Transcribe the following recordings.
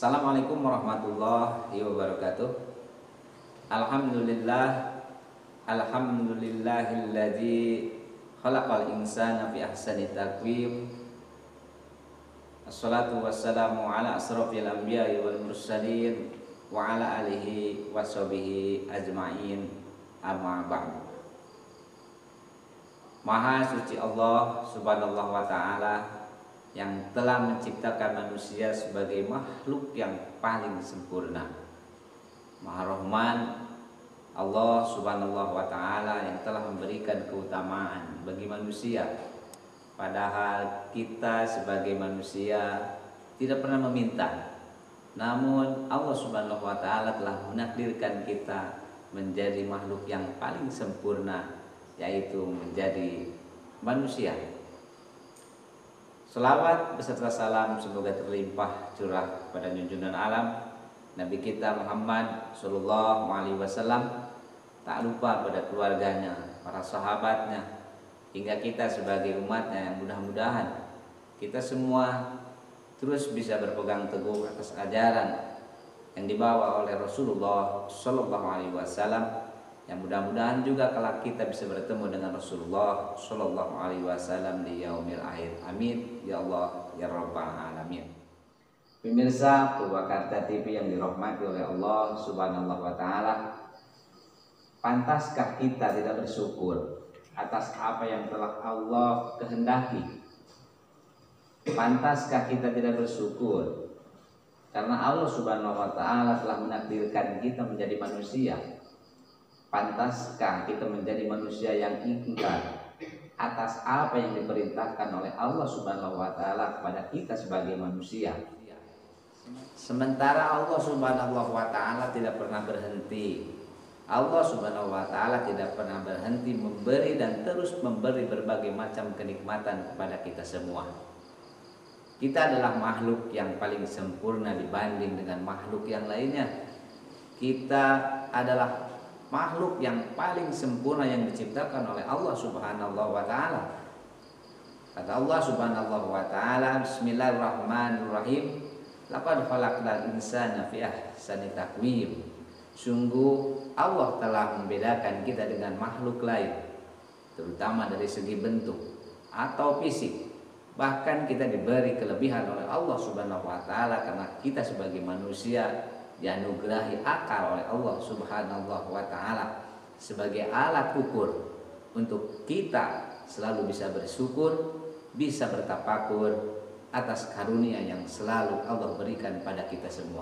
Assalamualaikum warahmatullahi wabarakatuh. Alhamdulillahilladzi khalaqal insana fi ahsani taqwim. Assalatu wassalamu ala asrofil anbiya'i wal mursalin wa ala alihi washabihi ajma'in, amma ba'du. Maha suci Allah subhanallah wa ta'ala yang telah menciptakan manusia sebagai makhluk yang paling sempurna. Maha Rahman Allah subhanallah wa ta'ala yang telah memberikan keutamaan bagi manusia, padahal kita sebagai manusia tidak pernah meminta. Namun Allah subhanahu wa ta'ala telah menakdirkan kita menjadi makhluk yang paling sempurna, yaitu menjadi manusia. Selawat beserta salam semoga terlimpah curah pada junjungan alam Nabi kita Muhammad sallallahu alaihi wasallam, tak lupa pada keluarganya, para sahabatnya, hingga kita sebagai umatnya, yang mudah-mudahan kita semua terus bisa berpegang teguh atas ajaran yang dibawa oleh Rasulullah sallallahu alaihi wasallam, yang mudah-mudahan juga kelak kita bisa bertemu dengan Rasulullah sallallahu alaihi wasallam di yaumil akhir. Amin ya Allah ya rabbal alamin. Pemirsa Purwakarta TV yang dirahmati oleh Allah subhanahu wa ta'ala, pantaskah kita tidak bersyukur atas apa yang telah Allah kehendaki? Pantaskah kita tidak bersyukur karena Allah subhanahu wa ta'ala telah menakdirkan kita menjadi manusia? Pantaskah kita menjadi manusia yang ingkar atas apa yang diperintahkan oleh Allah subhanahu wa ta'ala kepada kita sebagai manusia? Sementara Allah subhanahu wa ta'ala tidak pernah berhenti. Allah subhanahu wa ta'ala tidak pernah berhenti memberi dan terus memberi berbagai macam kenikmatan kepada kita semua. Kita adalah makhluk yang paling sempurna dibanding dengan makhluk yang lainnya. Kita adalah makhluk yang paling sempurna yang diciptakan oleh Allah subhanahu wa ta'ala. Kata Allah subhanahu wa ta'ala, bismillahirrahmanirrahim, laqad khalaqnal insana fi ahsani taqwim. Sungguh Allah telah membedakan kita dengan makhluk lain, terutama dari segi bentuk atau fisik. Bahkan kita diberi kelebihan oleh Allah subhanahu wa ta'ala karena kita sebagai manusia dianugerahi akal oleh Allah subhanahu wa ta'ala sebagai alat ukur untuk kita selalu bisa bersyukur, bisa bertafakur atas karunia yang selalu Allah berikan pada kita semua.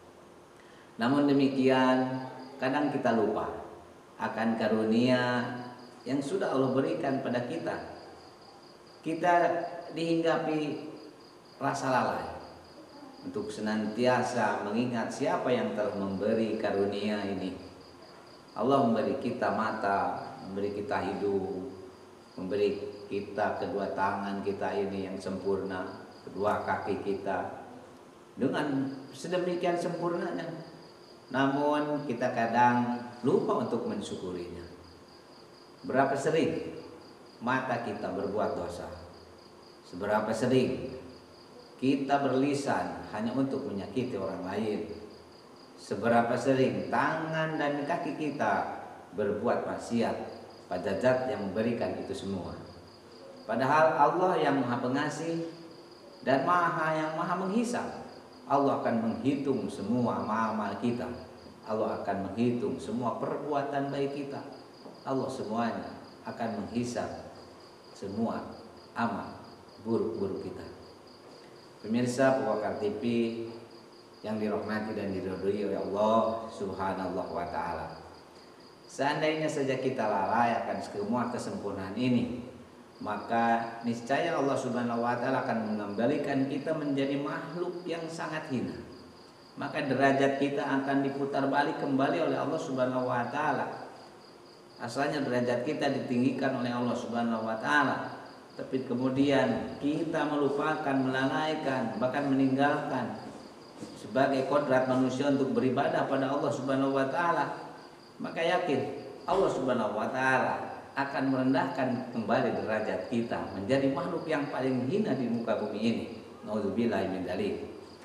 Namun demikian, kadang kita lupa akan karunia yang sudah Allah berikan pada kita. Kita dihinggapi rasa lalai untuk senantiasa mengingat siapa yang telah memberi karunia ini. Allah memberi kita mata, memberi kita hidup, memberi kita kedua tangan kita ini yang sempurna, kedua kaki kita dengan sedemikian sempurnanya. Namun kita kadang lupa untuk mensyukurinya. Berapa sering mata kita berbuat dosa? Seberapa sering kita berlisan hanya untuk menyakiti orang lain? Seberapa sering tangan dan kaki kita berbuat maksiat pada zat yang memberikan itu semua? Padahal Allah yang Maha Pengasih dan yang Maha Menghisap. Allah akan menghitung semua amal kita. Allah akan menghitung semua perbuatan baik kita. Allah semuanya akan menghisap semua amal buruk-buruk kita. Pemirsa Purwakarta TV yang dirahmati dan diridhoi oleh Allah subhanahu wa ta'ala, seandainya saja kita lalai akan semua kesempurnaan ini, maka niscaya Allah subhanahu wa ta'ala akan mengembalikan kita menjadi makhluk yang sangat hina. Maka derajat kita akan diputar balik kembali oleh Allah subhanahu wa ta'ala. Asalnya derajat kita ditinggikan oleh Allah subhanahu wa ta'ala, tapi kemudian kita melupakan, melalaikan, bahkan meninggalkan sebagai kodrat manusia untuk beribadah pada Allah subhanahu wa ta'ala. Maka yakin Allah subhanahu wa ta'ala akan merendahkan kembali derajat kita menjadi makhluk yang paling hina di muka bumi ini. Nauzubillahi min dzalik.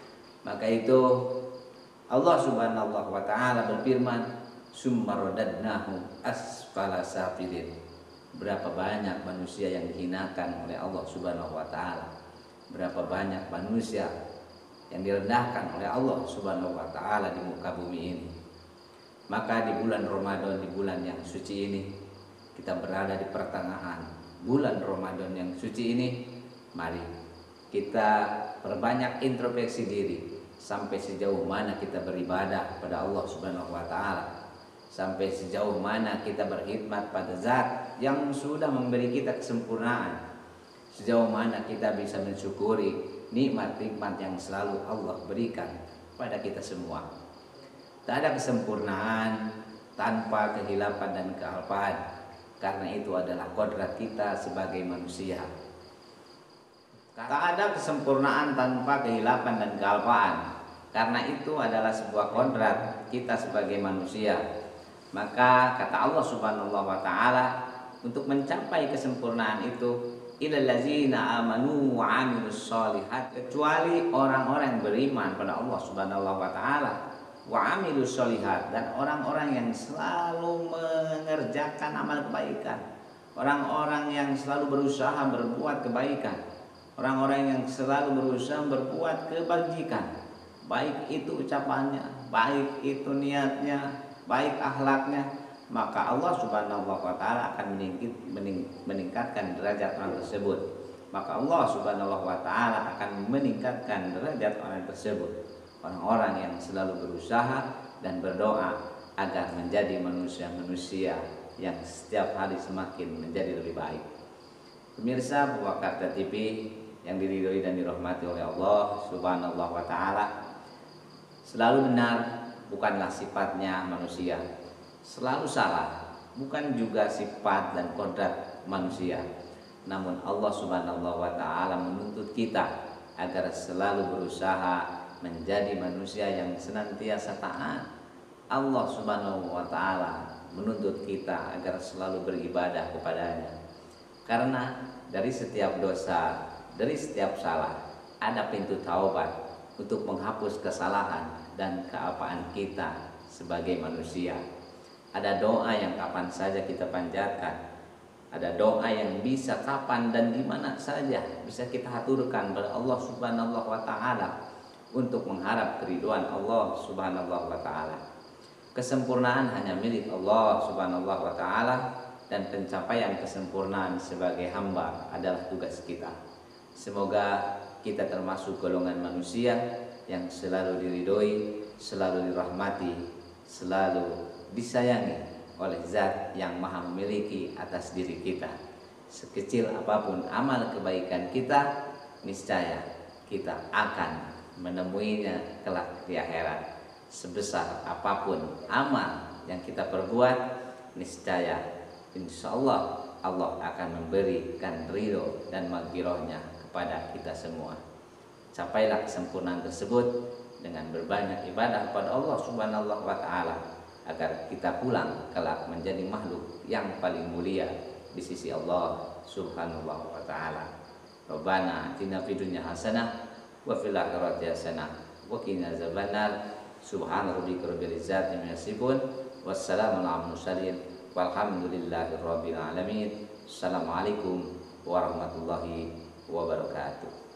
Maka itu Allah Subhanahu wa taala berfirman, summa radadnahu asfala safilin. Berapa banyak manusia yang dihinakan oleh Allah Subhanahu wa taala. Berapa banyak manusia yang direndahkan oleh Allah Subhanahu wa taala di muka bumi ini. Maka di bulan Ramadan, di bulan yang suci ini, kita berada di pertengahan bulan Ramadan yang suci ini. Mari kita perbanyak introspeksi diri, sampai sejauh mana kita beribadah pada Allah Subhanahu wa taala, sampai sejauh mana kita berkhidmat pada Zat yang sudah memberi kita kesempurnaan, sejauh mana kita bisa mensyukuri nikmat-nikmat yang selalu Allah berikan pada kita semua. Tak ada kesempurnaan tanpa kehilapan dan kealpaan, karena itu adalah kodrat kita sebagai manusia. Tak ada kesempurnaan tanpa kehilapan dan kealpaan, karena itu adalah sebuah kodrat kita sebagai manusia. Maka kata Allah Subhanahu wa taala, untuk mencapai kesempurnaan itu, ilal ladzina amanu wa amilus sholihat, kecuali orang-orang yang beriman pada Allah Subhanahu wa taala, wa amilus sholihat, dan orang-orang yang selalu mengerjakan amal kebaikan, orang-orang yang selalu berusaha berbuat kebaikan, orang-orang yang selalu berusaha berbuat kebajikan, baik itu ucapannya, baik itu niatnya, baik akhlaknya, maka Allah Subhanahu wa taala akan meningkatkan derajat orang tersebut. Maka Allah Subhanahu wa taala akan meningkatkan derajat orang tersebut. Orang-orang yang selalu berusaha dan berdoa agar menjadi manusia-manusia yang setiap hari semakin menjadi lebih baik. Pemirsa Purwakarta TV yang diridhoi dan dirahmati oleh Allah Subhanahu wa taala, selalu benar bukanlah sifatnya manusia, selalu salah bukan juga sifat dan kodrat manusia. Namun Allah Subhanahu wa taala menuntut kita agar selalu berusaha menjadi manusia yang senantiasa taat. Allah Subhanahu wa taala menuntut kita agar selalu beribadah kepadanya. Karena dari setiap dosa, dari setiap salah, ada pintu taubat untuk menghapus kesalahan dan kealpaan kita sebagai manusia. Ada doa yang kapan saja kita panjatkan, ada doa yang bisa kapan dan di mana saja bisa kita haturkan kepada Allah Subhanahu wa taala untuk mengharap keridhaan Allah Subhanahu wa taala. Kesempurnaan hanya milik Allah Subhanahu wa taala, dan pencapaian kesempurnaan sebagai hamba adalah tugas kita. Semoga kita termasuk golongan manusia yang selalu diridhoi, selalu dirahmati, selalu disayangi oleh Zat yang Maha memiliki atas diri kita. Sekecil apapun amal kebaikan kita, niscaya kita akan menemuinya kelak di akhirat. Sebesar apapun amal yang kita perbuat, niscaya insya Allah Allah akan memberikan ridho dan maghfirahnya kepada kita semua. Capailah kesempurnaan tersebut dengan berbanyak ibadah kepada Allah Subhanahu wa taala, agar kita pulang kelak menjadi makhluk yang paling mulia di sisi Allah Subhanahu wa taala. Rabbana atina fid dunya hasanah wa fil akhirati hasanah wa qina azabannar. Subhana rabbika rabbil izzati amma yasifun, wassalamu ala mursalin, walhamdulillahi rabbil alamin. Assalamualaikum warahmatullahi wabarakatuh.